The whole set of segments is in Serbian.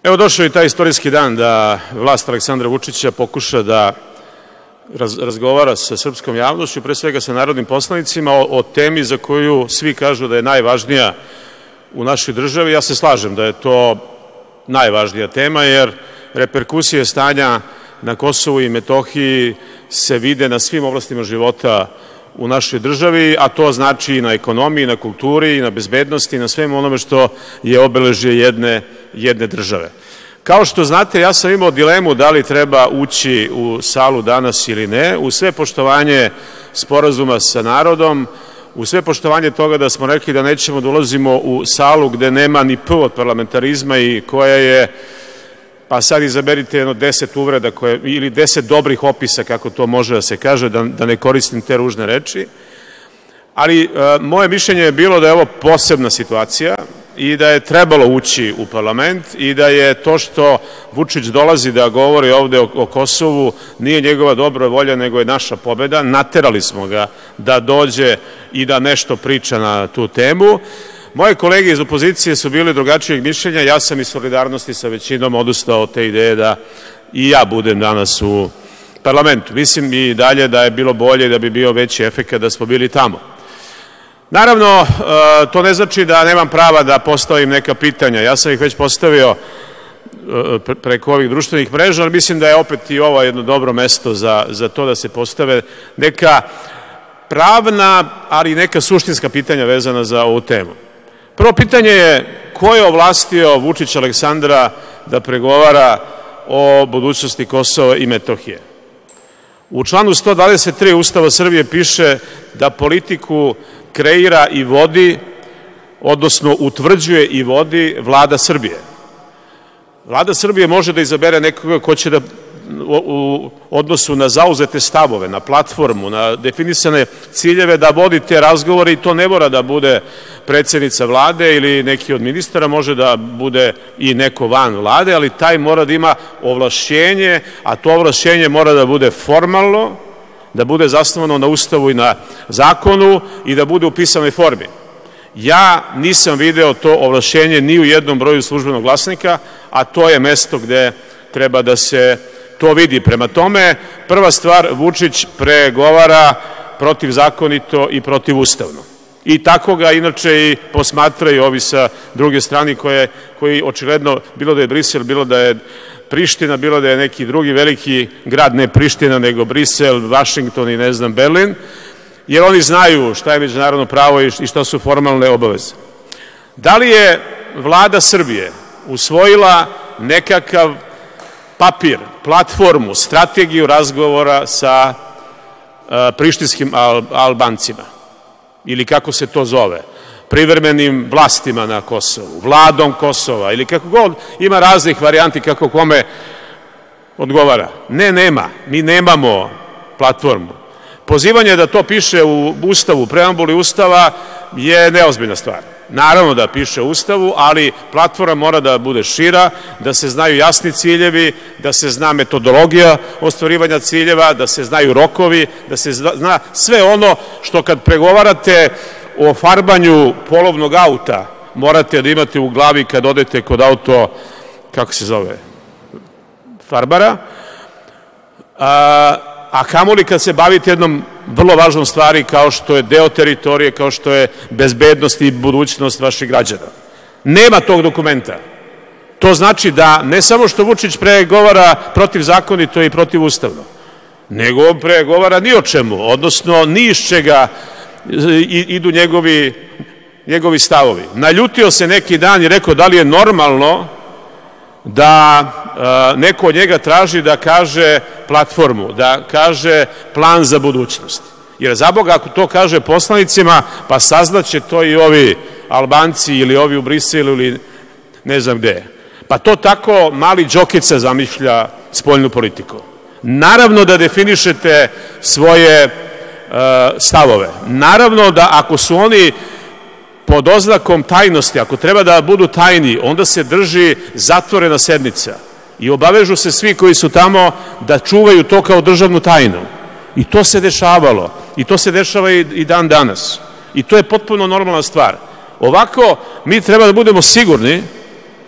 Evo došao je taj istorijski dan da vlast Aleksandra Vučića pokuša da razgovara sa srpskom javnošću, pre svega sa narodnim poslanicima, o temi za koju svi kažu da je najvažnija u našoj državi. Ja se slažem da je to najvažnija tema, jer reperkusije stanja na Kosovu i Metohiji se vide na svim oblastima života u našoj državi, a to znači i na ekonomiji, na kulturi, i na bezbednosti, i na svemu onome što je obeležje jedne države. Kao što znate, ja sam imao dilemu da li treba ući u salu danas ili ne, uz sve poštovanje sporazuma sa narodom, uz sve poštovanje toga da smo rekli da nećemo da ulazimo u salu gde nema ni P od parlamentarizma i koja je, pa sad izaberite jedno 10 uvreda ili 10 dobrih opisa, kako to može da se kaže, da ne koristim te ružne reči. Ali moje mišljenje je bilo da je ovo posebna situacija i da je trebalo ući u parlament i da je to što Vučić dolazi da govori ovde o Kosovu nije njegova dobra volja, nego je naša pobeda. Naterali smo ga da dođe i da nešto priča na tu temu. Moje kolege iz opozicije su bili drugačijeg mišljenja, ja sam iz solidarnosti sa većinom odustao od te ideje da i ja budem danas u parlamentu. Mislim i dalje da je bilo bolje i da bi bio veći efekat da smo bili tamo. Naravno, to ne znači da nemam prava da postavim neka pitanja. Ja sam ih već postavio preko ovih društvenih mreža, ali mislim da je opet i ovo jedno dobro mesto za to da se postave neka pravna, ali i neka suštinska pitanja vezana za ovu temu. Prvo pitanje je ko je ovlastio Vučića Aleksandra da pregovara o budućnosti Kosova i Metohije? U članu 123 Ustava Srbije piše da politiku kreira i vodi, odnosno utvrđuje i vodi Vlada Srbije. Vlada Srbije može da izabere nekoga ko će da u odnosu na zauzete stavove, na platformu, na definisane ciljeve da vodi te razgovore i to ne mora da bude predsednica Vlade ili neki od ministara, može da bude i neko van Vlade, ali taj mora da ima ovlašćenje, a to ovlašćenje mora da bude formalno, da bude zasnovano na Ustavu i na zakonu i da bude u pisanoj formi. Ja nisam video to ovlašćenje ni u jednom broju Službenog glasnika, a to je mesto gde treba da se to vidi. Prema tome, prva stvar, Vučić pregovara protivzakonito i protivustavno. I tako ga inače i posmatraju ovi sa druge strane koji očigledno, bilo da je Brisel, bilo da je Priština, bilo da je neki drugi veliki grad, ne Priština, nego Brisel, Vašington i ne znam, Berlin, jer oni znaju šta je međunarodno pravo i šta su formalne obaveze. Da li je Vlada Srbije usvojila nekakav papir, platformu, strategiju razgovora sa prištinskim Albancima, ili kako se to zove, privremenim vlastima na Kosovu, Vladom Kosova, ili kako god, ima raznih varijanti kako kome odgovara? Ne, nema. Mi nemamo platformu. Pozivanje da to piše u Ustavu, preambuli Ustava, je neozbiljna stvar. Naravno da piše u Ustavu, ali platforma mora da bude šira, da se znaju jasni ciljevi, da se zna metodologija ostvarivanja ciljeva, da se znaju rokovi, da se zna sve ono što kad pregovarate o farbanju polovnog auta morate da imate u glavi kad odete kod auto, kako se zove, farbara, a kamoli kad se bavite jednom vrlo važnom stvari kao što je deo teritorije, kao što je bezbednost i budućnost vaših građana. Nema tog dokumenta. To znači da ne samo što Vučić pregovara protivzakonito i protivustavno, nego on pregovara ni o čemu, odnosno ni iz čega idu njegovi stavovi. Naljutio se neki dan i rekao da li je normalno da neko od njega traži da kaže platformu, da kaže plan za budućnost. Jer za Boga, ako to kaže poslanicima, pa saznaće to i ovi Albanci ili ovi u Briselu ili ne znam gde. Pa to tako mali Đokica zamišlja spoljnu politiku. Naravno da definišete svoje stavove. Naravno da ako su oni pod oznakom tajnosti, ako treba da budu tajni, onda se drži zatvorena sednica i obavežu se svi koji su tamo da čuvaju to kao državnu tajnu. I to se dešavalo. I to se dešava i dan danas. I to je potpuno normalna stvar. Ovako, mi treba da budemo sigurni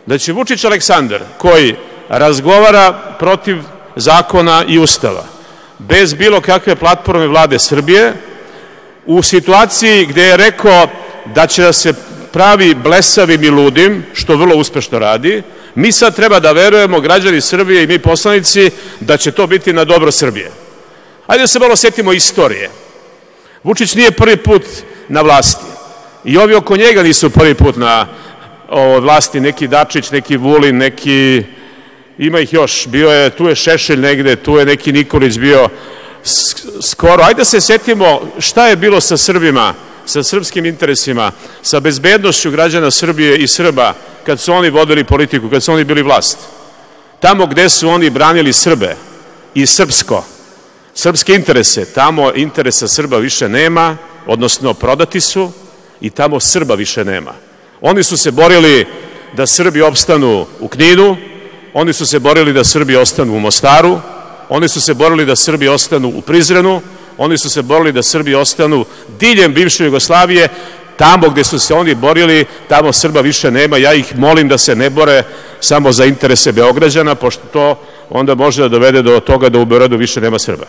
da će Vučić Aleksandar, koji razgovara protiv zakona i ustava, bez bilo kakve platforme Vlade Srbije, u situaciji gde je rekao da će da se pravi blesavim i ludim, što vrlo uspešno radi, mi sad treba da verujemo, građani Srbije i mi poslanici, da će to biti na dobro Srbije. Hajde da se malo setimo istorije. Vučić nije prvi put na vlasti i ovi oko njega nisu prvi put na vlasti, neki Dačić, neki Vulin, neki, ima ih još, tu je Šešelj negde, tu je neki Nikolić bio skoro. Hajde da se setimo šta je bilo sa Srbima, sa srpskim interesima, sa bezbednošću građana Srbije i Srba kad su oni vodili politiku, kad su oni bili vlast. Tamo gde su oni branili Srbe i srpske interese, tamo interesa Srba više nema, odnosno prodati su i tamo Srba više nema. Oni su se borili da Srbi opstanu u Kninu, oni su se borili da Srbi ostanu u Mostaru, oni su se borili da Srbi ostanu u Prizrenu, oni su se borili da Srbi ostanu diljem bivše Jugoslavije. Tamo gde su se oni borili, tamo Srba više nema. Ja ih molim da se ne bore samo za interese Beograđana, pošto to onda može da dovede do toga da u Beogradu više nema Srba.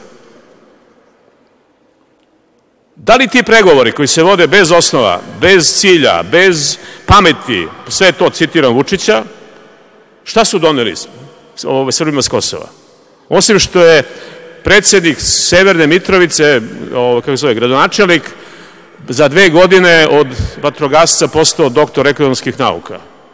Da li ti pregovori koji se vode bez osnova, bez cilja, bez pameti, sve to citiram Vučića, šta su doneli Srbima s Kosova? Osim što je predsednik Severne Mitrovice, kako se zove, gradonačelnik, za 2 godine od vatrogasca postao doktor ekonomskih nauka.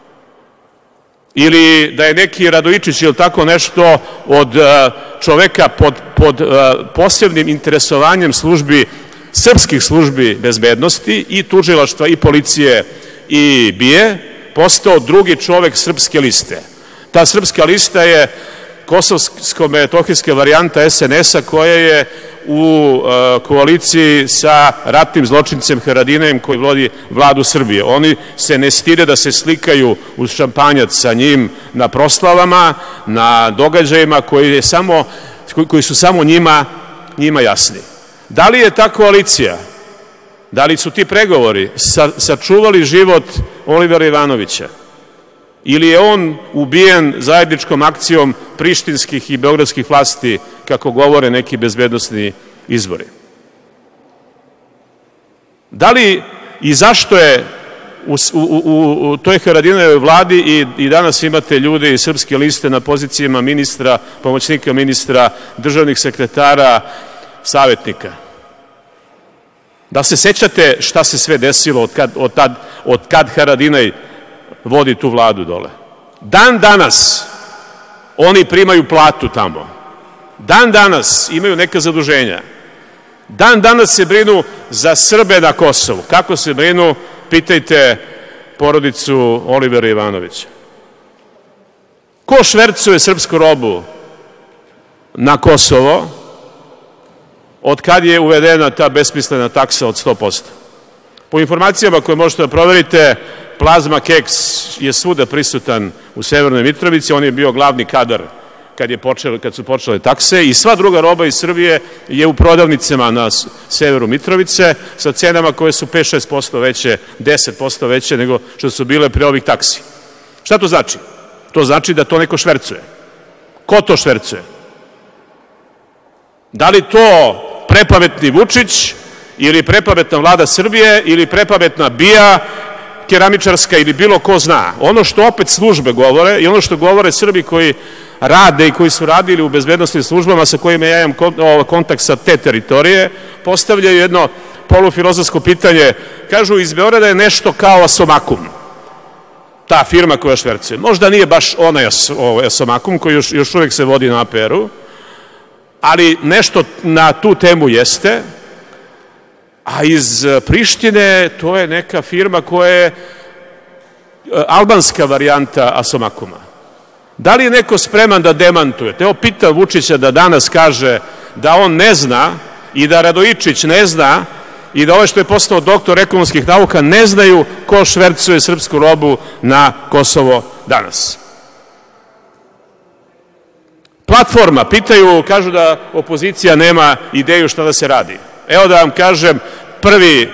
Ili da je neki Radojičić ili tako nešto od čoveka pod posebnim interesovanjem srpskih službi bezbednosti i tužilaštva i policije i BIA postao drugi čovek Srpske liste. Ta Srpska lista je kosovsko-metohijska varijanta SNS-a koja je u koaliciji sa ratnim zločincem Haradinajem koji vodi vladu Srbije. Oni se ne stide da se slikaju uz šampanjac sa njim na proslavama, na događajima koji su samo njima jasni. Da li je ta koalicija, da li su ti pregovori sačuvali život Olivera Ivanovića? Ili je on ubijen zajedničkom akcijom prištinskih i beogradskih vlasti, kako govore neki bezbednosni izvori? Da li i zašto je u toj Haradinajevoj vladi i danas imate ljude iz Srpske liste na pozicijama ministra, pomoćnika ministra, državnih sekretara, savjetnika? Da se sećate šta se sve desilo od kad Haradinaj vodi tu vladu dole? Dan danas oni primaju platu tamo. Dan danas imaju neka zaduženja. Dan danas se brinu za Srbe na Kosovu. Kako se brinu, pitajte porodicu Olivera Ivanovića. Ko švercuje srpsku robu na Kosovo od kad je uvedena ta besmislena taksa od 100%? Po informacijama koje možete da proverite, plazma keks je svuda prisutan u Severnoj Mitrovici, on je bio glavni kadar kad su počele takse i sva druga roba iz Srbije je u prodavnicama na severu Mitrovice sa cenama koje su 5-6% veće, 10% veće nego što su bile pre ovih taksi. Šta to znači? To znači da to neko švercuje. Ko to švercuje? Da li to prepametni Vučić ili prepametna vlada Srbije ili prepametna BIA, keramičarska ili bilo ko zna? Ono što opet službe govore i ono što govore Srbi koji rade i koji su radili u bezbednostnim službama sa kojima ja imam kontakt sa te teritorije, postavljaju jedno polufilozofsko pitanje. Kažu, iz Beograda je nešto kao Asomakum, ta firma koja švercuje. Možda nije baš onaj Asomakum koji još uvek se vodi na APR-u, ali nešto na tu temu jeste. A iz Prištine to je neka firma koja je albanska varijanta Asomakuma. Da li je neko spreman da demantuje? Evo, pita Vučića da danas kaže da on ne zna i da Radojičić ne zna i da ovo što je postao doktor ekonomskih nauka ne znaju ko švercuje srpsku robu na Kosovo danas. Platforma, pitaju, kažu da opozicija nema ideju šta da se radi. Evo da vam kažem,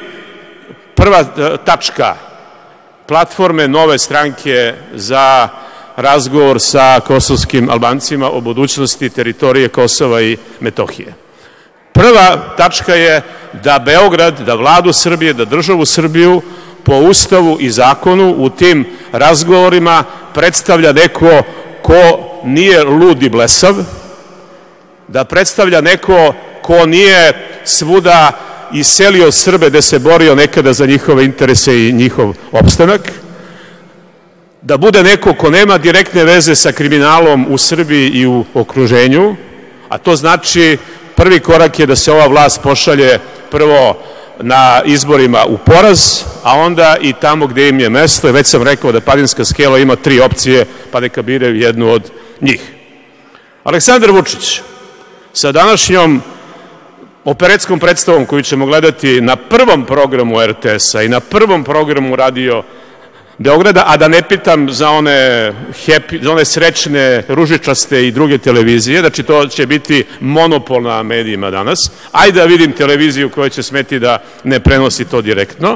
prva tačka platforme Nove stranke za razgovor sa kosovskim Albancima o budućnosti teritorije Kosova i Metohije. Prva tačka je da Beograd, da vladu Srbije, da državu Srbiju po Ustavu i zakonu u tim razgovorima predstavlja neko ko nije lud i blesav, da predstavlja neko ko nije svuda iselio Srbe gde se borio nekada za njihove interese i njihov opstanak, da bude neko ko nema direktne veze sa kriminalom u Srbiji i u okruženju, a to znači prvi korak je da se ova vlast pošalje prvo na izborima u poraz, a onda i tamo gde im je mesto. Već sam rekao da Padinska skela ima 3 opcije, pa neka biraju jednu od njih. Aleksandar Vučić sa današnjom operetskom predstavom koju ćemo gledati na prvom programu RTS-a i na prvom programu Radio Beograda, a da ne pitam za one srećne, ružičaste i druge televizije, znači to će biti monopol na medijima danas. Ajde da vidim televiziju koja će smeti da ne prenosi to direktno.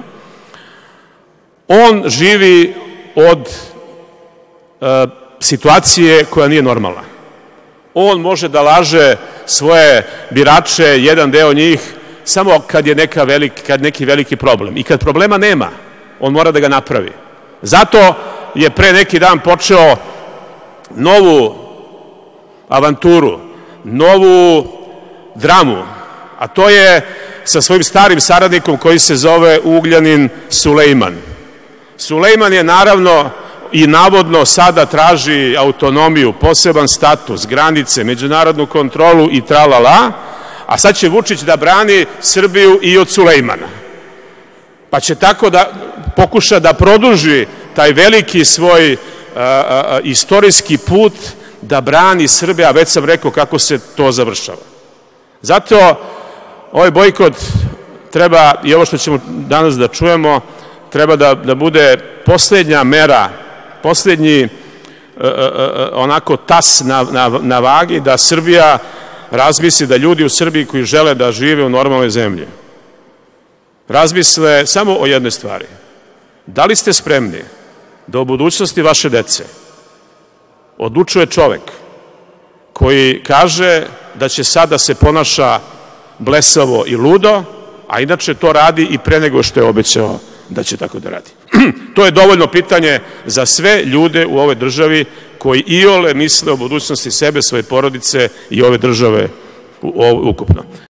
On živi od situacije koja nije normalna. On može da laže svoje birače, jedan deo njih, samo kad je neki veliki problem. I kad problema nema, on mora da ga napravi. Zato je pre neki dan počeo novu avanturu, novu dramu, a to je sa svojim starim saradnikom koji se zove Ugljanin Sulejman. Sulejman je naravno i navodno sada traži autonomiju, poseban status, granice, međunarodnu kontrolu i tralala, a sad će Vučić da brani Srbiju i od Sulejmana. Pa će tako da pokuša da produži taj veliki svoj istorijski put da brani Srbiju, a već sam rekao kako se to završava. Zato ovaj bojkot treba, i ovo što ćemo danas da čujemo, treba da bude poslednja mera, poslednji onako tas na vagi, da Srbija razmisli, da ljudi u Srbiji koji žele da žive u normalnoj zemlji razmisle samo o jednoj stvari. Da li ste spremni da o budućnosti vaše dece odlučuje čovek koji kaže da će sad da se ponaša blesavo i ludo, a inače to radi i pre nego što je obećao da će tako da radi? To je dovoljno pitanje za sve ljude u ovoj državi koji iole misle o budućnosti sebe, svoje porodice i ove države ukupno.